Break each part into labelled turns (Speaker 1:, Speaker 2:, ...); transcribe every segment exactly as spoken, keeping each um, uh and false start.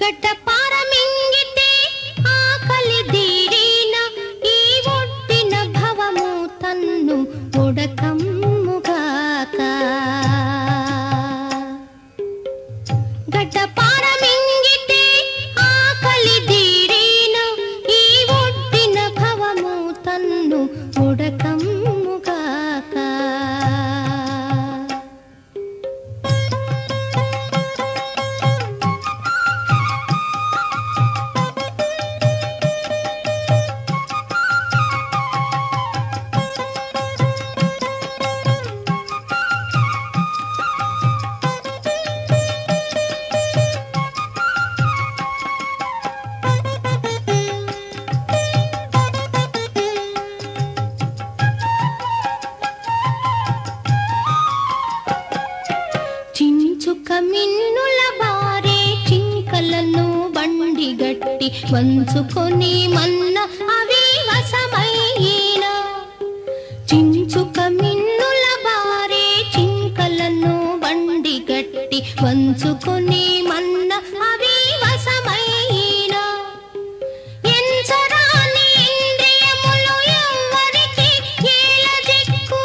Speaker 1: గడ్డపార మింగితే ఆకలి తీరిన ఈ ఒట్టిన భవము తన్ను ఉడకమ్ముగాక. గడ్డపార మింగితే ఆకలి తీరిన ఈ ఒట్టిన భవము తన్ను ఉడకమ్ముగాక. చించుక మిన్నుల బారే చింకలను బండి గట్టి వంచుకొని మన్న అవి వశమైన. చించుక మిన్నుల బారే చింకలను బండి గట్టి వంచుకొని మన్న అవి వశమైన. ఎంచరాని ఇంద్రియములు ఎవ్వరికి ఏల దిక్కు.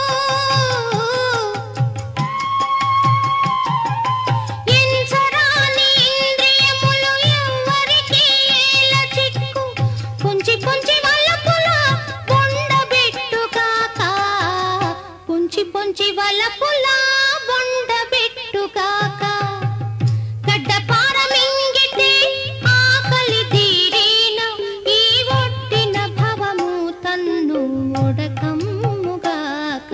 Speaker 1: ఎంచరాని ఇంద్రియములు ఎవ్వరికి ఏల దిక్కు. పొంచి పొంచి వలపుల బొండబెట్టుగాక. పొంచి పొంచి వలపుల బొండబెట్టుగాక. గడ్డపార మింగితే ఆకలి తీరిన ఈ ఒట్టిన భవము తన్ను ఉడకమ్ముగాక.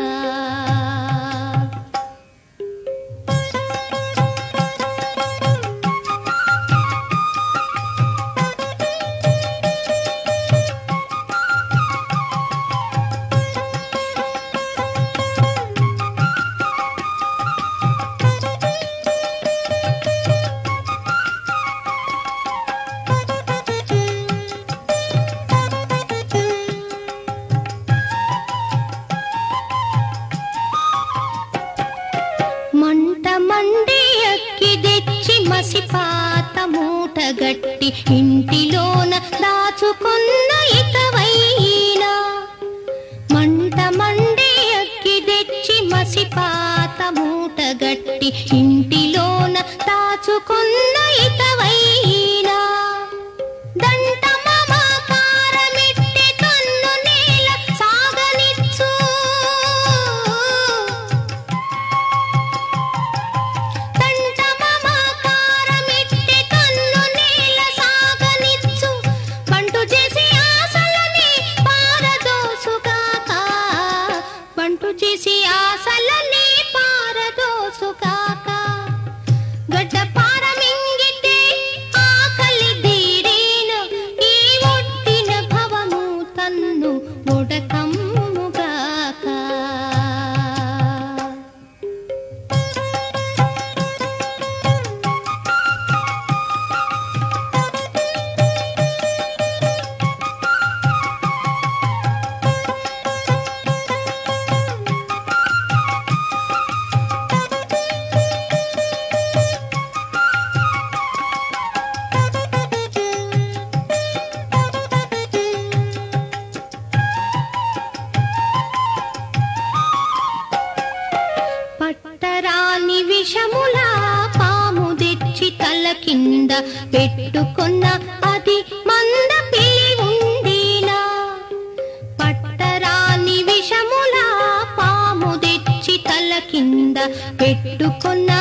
Speaker 1: మంట మండి అక్కి తెచ్చి మసిపాత మూట గట్టి ఇంటిలోన దాచుకున్న ఇతవైనా. మంట మండి అక్కి తెచ్చి మసిపాత మూట గట్టి ఇంటిలోన దాచుకున్న ఇతవైనా. దంట మమకారమిట్టి కన్ను నేల సాగనిచ్చు. దంట మమకారమిట్టి కన్ను నేల సాగనిచ్చు. బంటు చేసి ఆశలని పారదోసుగాక. బంటు చేసి ఆశలని పారదోసుగాక. గడ్డపార మింగితే ఆకలి తీరిన ఈ ఒట్టిన భవము తన్ను ఉడకమ్ముగాక. పట్టరాని విషముల పాము తెచ్చి తల కింద పెట్టుకున్న అది మంద పిలి ఉండినా. పట్టరాని విషముల పాము తెచ్చి తల కింద పెట్టుకున్న